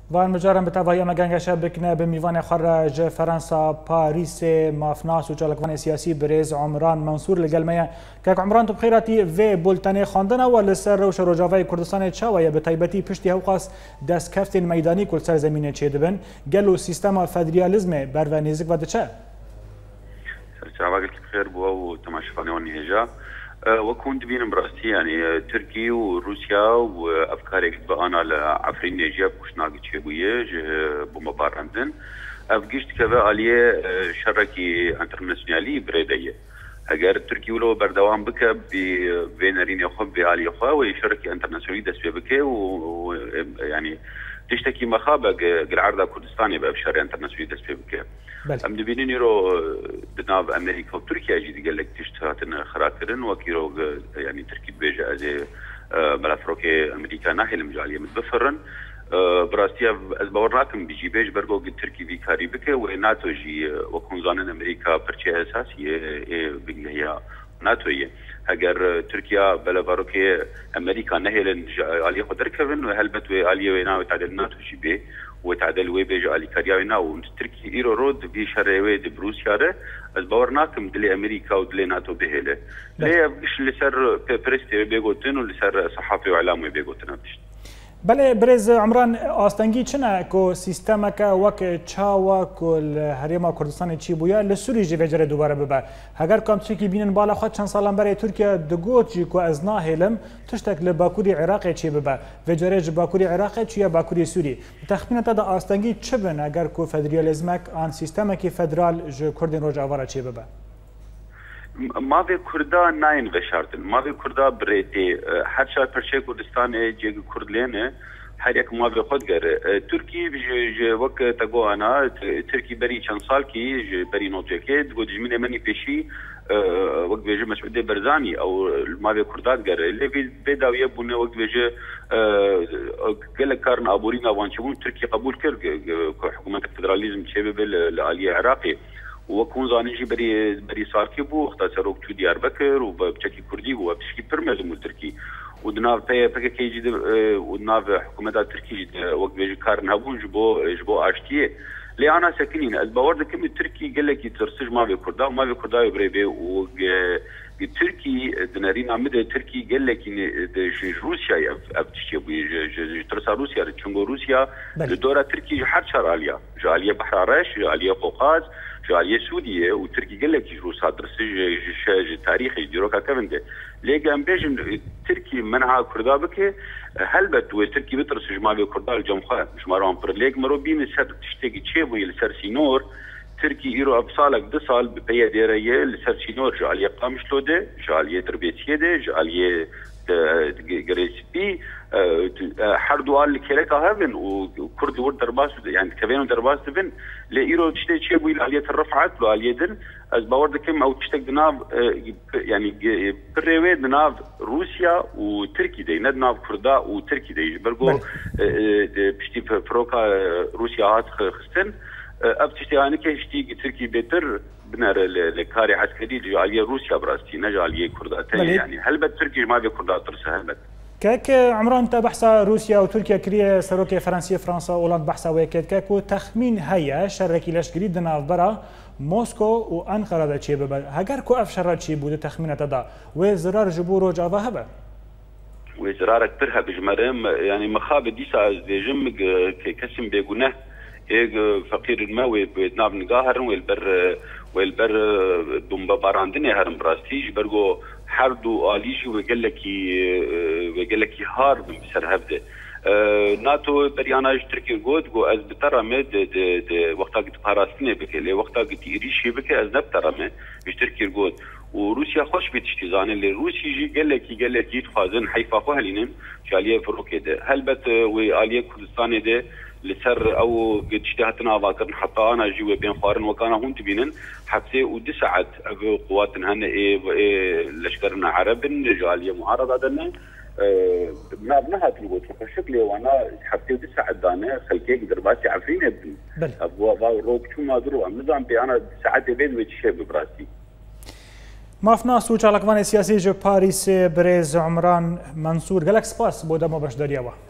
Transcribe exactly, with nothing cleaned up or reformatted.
وان مجارم به تواهی مگنگشه بکنه به میوان خرج فرانسا پاریس مافناس و چالکوان سیاسی برز عمران منصور لگلمه که عمران تو بخیراتی و بولتنه خواندن و لسر روش روجاوی کردستان چاویه به طیبتی پشتی هوقاس دست کفت میدانی کل سر زمینه چه دبن گلو سیستم فدرالیزم بر و نزدیک و دچه سرچاوی بخیر بوا و تماشافانی و نیجا وكون دبين براسي يعني تركي وروسيا وافكارك بانا لعفرين نيجيا بكشناغي تشيبويه بمبارندن افجشت كذا اليه شركي انترناسيونالي بريديه اگر تركي ولو بردوام بك بفينرين يخب بالي خا وشركي انترناسيونالي دس بك ويعني تشتكي مخابه العرض كردستاني بابشار انترناسيونالي دس بك ام دبينين يرو بناب امريكا وتركيا جدي قال لك تشتهاتن خراكرن وكيرو يعني تركي بيجا ازي ملافروكي امريكا ناحيه المجاليه متبفرن براستيا از باورناكم بيجي بيج برغو تركي في كاريبك وناتو جي وكون زانن امريكا برشي اساسي بيجي ناتو هي اگر تركيا بلافروكي امريكا نهلن عليه قدركن وهلبت عليه وينا وتعدل ناتو جي بي وتعدل وي بيج علي كاريانا وتركي ايرو رود في شروي دي بروسيا ره از باورناكم دلي امريكا ودلي ناتو بهله ليه مش اللي سر بريستي بيغوتن واللي سر صحافي واعلامي بيغوتن بله برز عمران آستانگی چنه کو سیستم که وک چاوا کل هریما کردستان چی بویا لسوری جی وجره دوباره ببر اگر کام چکی بینن بالا خود چند سالان برای ترکیه دگوت جی کو از ناهلم تشتک لباکوری عراق چی ببر وجره جی باکوری عراق چی یا باکوری سوری تخمین تا آستانگی چه بن اگر کو فدرالیزمک آن سیستم که فدرال جی کردن روج آوارا چی ببر ماوی کردا ناین وشارتن ماوی کردا بريتي هر شهر پرچه کردستان جيگ کردلینه هر یک ماوی خود گره ترکی ج وقت تگو انا ترکی بری چند سال کی بری نوچه که دو جمین منی پیشی وقت بیجه مسعود برزانی او ماوی کردات گره اللي بداویه بونه وقت بیجه گل کارن ابورین اوانچون ترکی قبول کرد حکومت فدرالیزم چه به العالی عراقی وكون زانجي بري بري ساركي بو اختصروك تو ديار بكر وبشكي كردي وبشكي برمز مول تركي ودناف بي بك كيجي ودناف حكومه تركي وقت بيجي كارن هبون جبو جبو اشتي لي انا ساكنين البورد كم تركي قال لك ترسج ما في كردا وما في كردا بريبي و تركي دنارينا مد تركي قال لك روسيا ابتشي ترسا روسيا تشونغو روسيا الدوره تركي حر شراليا جاليه بحر عرش جاليه قوقاز جاليه سوريا وتركي قال لك روسا درسج شاج تاريخي ديروكا كفنده ليك ام بيجن تركي منع كردا بك هلبت وتركي بترسج ما في كردا الجمخه مش مرام بر ليك مروبين سر تشتكي تشيبو يلسر سينور تركي ايرو ابصالك دصال ببيا ديريه لسر سينور جاليه قامش لوده جاليه تربيتيه ده جاليه جريسبي حردوال لكيلك هافن وكرد ورد درباس يعني كفينو درباس دفن لإيرو تشتي تشي بويل علية الرفعات لو علية دن از باورد كم او تشتك دناف يعني بريوي دناف روسيا وتركي دي ندناف كردا وتركي دي برغو بشتي فروكا روسيا هات خستن اب تشتي انا كشتي تركي بيتر بنار لكاري عسكري جاليه روسيا براستي نجاليه كردا يعني هل تركي ما في كردا ترس هل كاك عمران تا بحثا روسيا وتركيا كريه سروكي فرنسيه فرنسا اولند بحثا ويكيت كاكو تخمين هيا شركي لشكري دنا برا موسكو وانقره دا چي ببا هاگر کو اف شرات چي بود تخمينه دا وزرار جبورو جاوا هبه وزرارك ترها بجمرم يعني مخاب ديسا ديجم كسم بيغونه ايج فقير الماوي بناب نقاهر والبر والبر بومبا باراندني هرم براستيج برغو حردو آليجي وقال لك وقال لك هار بسر هبده ناتو برياناج تركي جود جو از بترمه وقتا قد باراستني بك لي وقتا قد يريشي بك از نبترمه تركي جود وروسيا خوش بتشتي زانه اللي روسي جي قال لك قال لك يتخازن حيفا خهلينن جاليه فروكي ده هلبت واليه كردستان ده لسر او قد اشتهتنا باكر حتى انا جوا بين خارن وكان هون تبينن حتى ودسعت قواتنا هنا ايه ايه لشكرنا عرب جاليه معارضه دنا ما بنها تلقوت شكلي وانا حتى ودسعت دانا خلكيك درباتي عارفين ابن ابوا باو روك شو ما دروا نظام بي انا ساعات بين وجه براسي مافناس و چالکوان سیاسی جو پاریس برز عمران منصور گلک سپاس بوده ما باش داریا